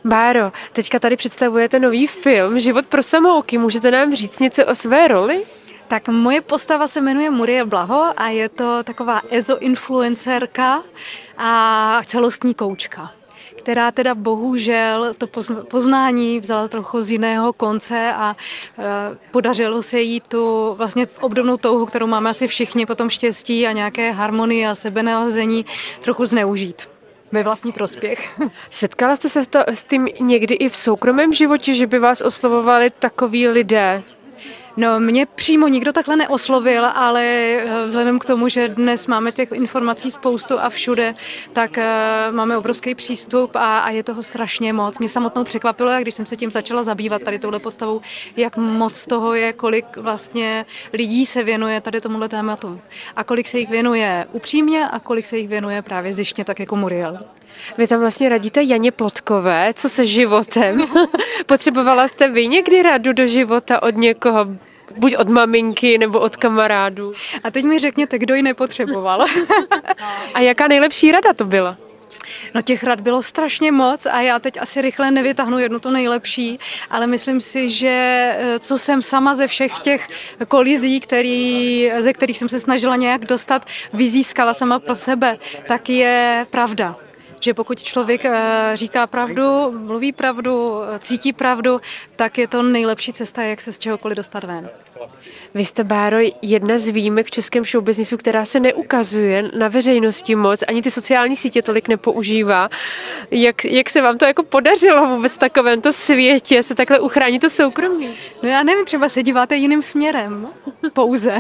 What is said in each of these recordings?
Báro, teďka tady představujete nový film Život pro samouky. Můžete nám říct něco o své roli? Tak moje postava se jmenuje Muriel Blaho a je to taková ezo-influencerka a celostní koučka, která teda bohužel to poznání vzala trochu z jiného konce a podařilo se jí tu vlastně obdobnou touhu, kterou máme asi všichni, potom štěstí a nějaké harmonie a sebenalezení trochu zneužít ve vlastní prospěch. Setkala jste se s tím někdy i v soukromém životě, že by vás oslovovali takoví lidé? No, mě přímo nikdo takhle neoslovil, ale vzhledem k tomu, že dnes máme těch informací spoustu a všude, tak máme obrovský přístup a je toho strašně moc. Mě samotnou překvapilo, jak když jsem se tím začala zabývat tady touhle postavou, jak moc toho je, kolik vlastně lidí se věnuje tady tomuhle tématu. A kolik se jich věnuje upřímně a kolik se jich věnuje právě zištně, tak jako Muriel. Vy tam vlastně radíte Janě Plotkové, co se životem. Potřebovala jste vy někdy radu do života od někoho, buď od maminky nebo od kamarádů? A teď mi řekněte, kdo ji nepotřeboval. A jaká nejlepší rada to byla? No těch rad bylo strašně moc a já teď asi rychle nevytáhnu jednu to nejlepší, ale myslím si, že co jsem sama ze všech těch kolizí, ze kterých jsem se snažila nějak dostat, vyzískala sama pro sebe, tak je pravda. Že pokud člověk říká pravdu, mluví pravdu, cítí pravdu, tak je to nejlepší cesta, jak se z čehokoliv dostat ven. Vy jste, Báro, jedna z výjimek v českém showbiznisu, která se neukazuje na veřejnosti moc, ani ty sociální sítě tolik nepoužívá. Jak se vám to jako podařilo vůbec v takovémto světě se takhle uchránit to soukromí? No já nevím, třeba se díváte jiným směrem. Pouze.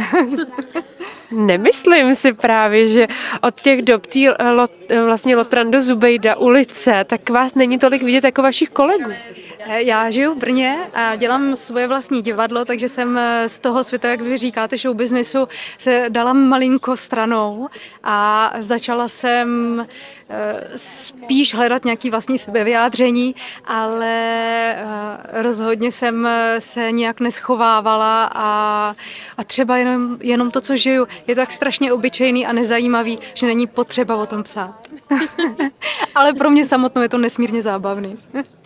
Nemyslím si právě, že od těch dob vlastně Lotrando Zubejda ulice, tak vás není tolik vidět jako vašich kolegů. Já žiju v Brně a dělám svoje vlastní divadlo, takže jsem z toho světa, jak vy říkáte, show businessu, se dala malinko stranou a začala jsem spíš hledat nějaký vlastní sebevyjádření, ale rozhodně jsem se nějak neschovávala a třeba jenom to, co žiju, je tak strašně obyčejný a nezajímavý, že není potřeba o tom psát. Ale pro mě samotnou je to nesmírně zábavný.